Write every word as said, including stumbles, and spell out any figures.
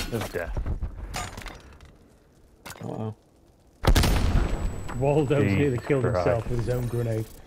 of death. Uh-oh. Waldo's Jesus nearly killed Christ. himself with his own grenade.